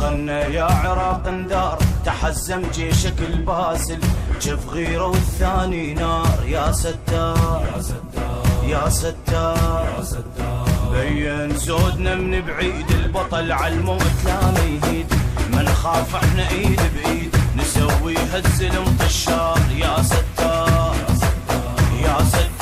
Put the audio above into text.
دخلنا يا عراق انذار، تحزم جيشك الباسل، جف غيره والثاني نار. يا ستار يا ستار يا ستار يا ستار، بين زودنا من بعيد، البطل عالموت لا ميهيد، ما نخاف احنا ايد بايد، نسويها الزلم طشار. يا ستار يا ستار يا ستار